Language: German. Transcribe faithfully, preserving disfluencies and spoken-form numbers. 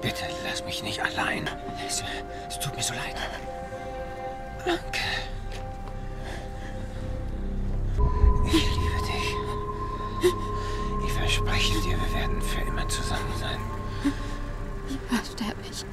Bitte lass mich nicht allein. Es, es tut mir so leid. Danke. Ich liebe dich. Ich verspreche dir, wir werden für immer zusammen sein. Lieber sterbe ich.